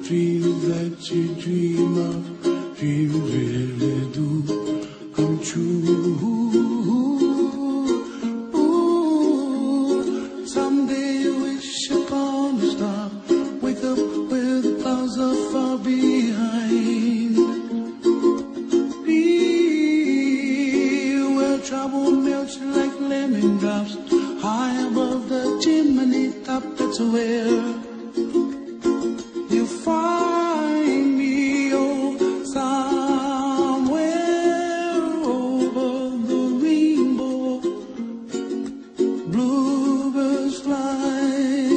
dreams that you dream of, dreams really do come true. Ooh, someday you wish upon a star, wake up where the clouds are far behind. Be where trouble melts like lemon drops, high above the chimney top. That's where you find me, oh, somewhere over the rainbow. Bluebirds fly,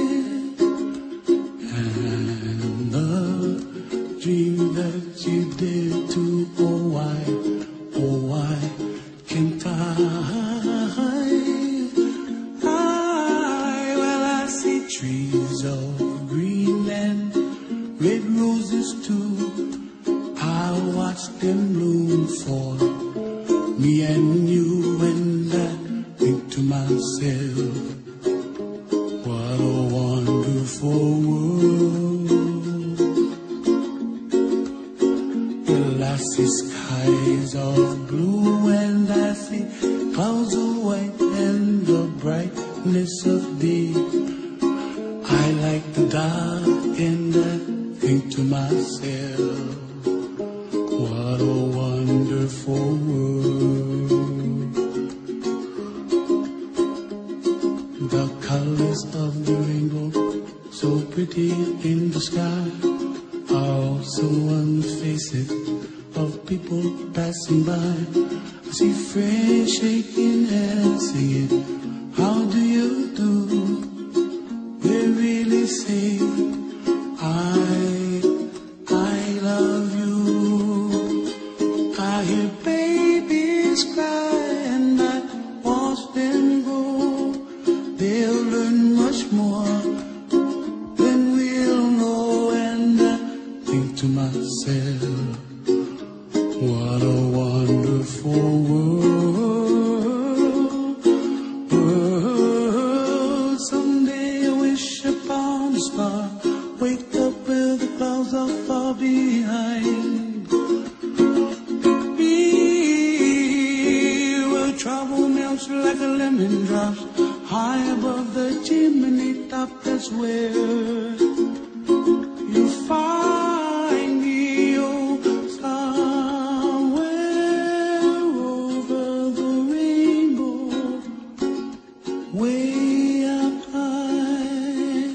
and the dream that you did to, oh why can't I? Well, I see trees of Greenland, red roses too. I watch them bloom for me and you, and I think to myself, what a wonderful world. Well, I see skies of blue, and I see clouds of white, and the brightness of day. I like the dark, and I think to myself, what a wonderful world. The colors of the rainbow, so pretty in the sky, are also on the faces of people passing by. I see friends shaking hands, singing, how do you do? They really say, I love you. I hear babies cry, and I watch them grow. They'll learn much more than we'll know, and I think to myself, what a wonderful world. Someday I wish upon a star, wake up where the clouds are far behind. Be where trouble melts like a lemon drops, high above the chimney top. That's where you find me, oh, somewhere over the rainbow, way up high.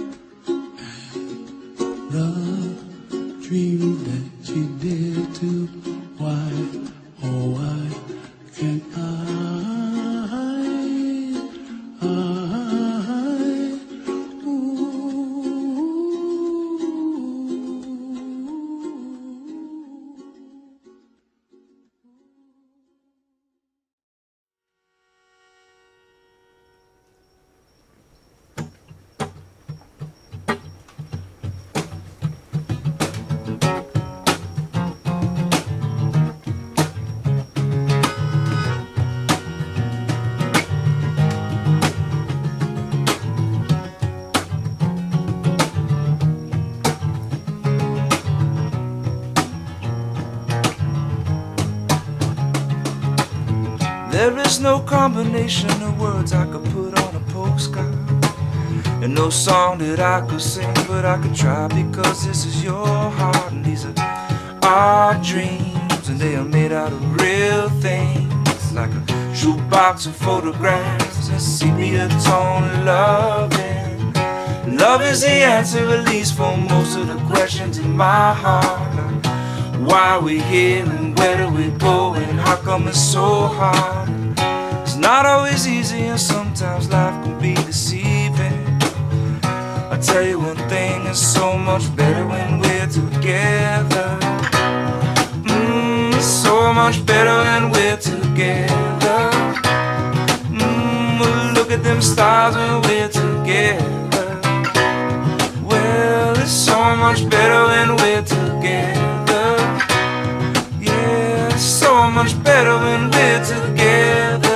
The dream that you did to, why, oh why can't I? There is no combination of words I could put on a postcard, and no song that I could sing, but I could try, because this is your heart, and these are our dreams, and they are made out of real things, like a shoebox of photographs and sepia tone loving. Love is the answer, at least for most of the questions in my heart, like why are we here, and where do we go, and how come it's so hard? It's not always easy, and sometimes life can be deceiving. I tell you one thing, it's so much better when we're together. It's so much better when we're together. Look at them stars when we're together. Well, it's so much better when we're together. Yeah, it's so much better when we're together.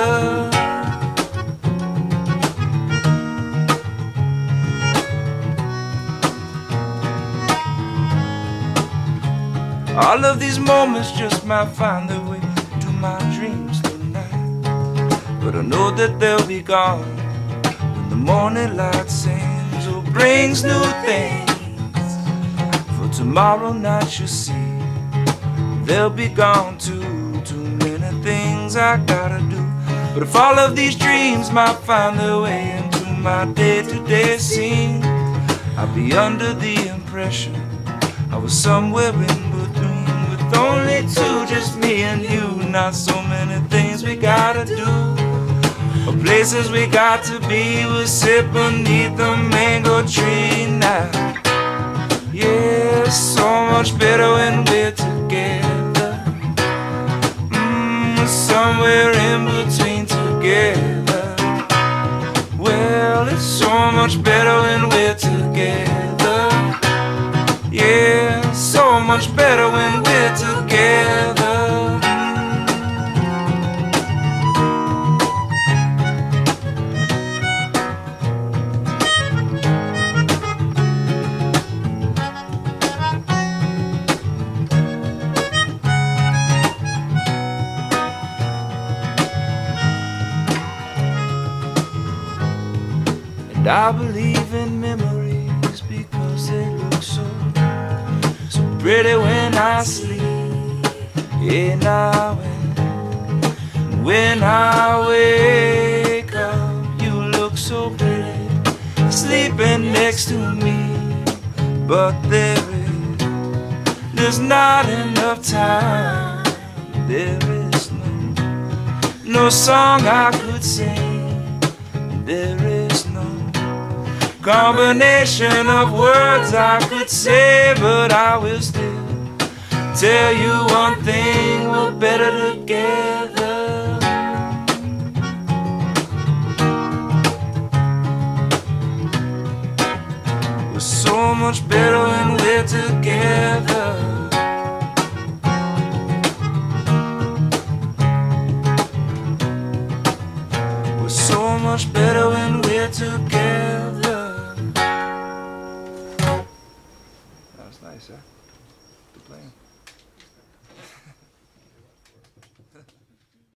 All of these moments just might find their way to my dreams tonight, but I know that they'll be gone when the morning light sings or brings new things. For tomorrow night you'll see they'll be gone too. Too many things I gotta do. But if all of these dreams might find their way into my day-to-day scene, I'd be under the impression I was somewhere in between, with only two, just me and you. Not so many things we gotta do, or places we got to be. We'll sit beneath the mango tree now. Yeah, so much better when we're together. Somewhere in between together. Well, it's so much better when we're together. Yeah, so much better when we're together. And I believe in memories because they look so pretty when I sleep. Yeah, now and when I wake up, you look so pretty sleeping next to me. But there's not enough time. There is no song I could sing. There is no combination of words I could say, but I will still tell you one thing: we're better together. We're so much better when we're together. We're so much better when we're together. That was nice, huh? Good playing.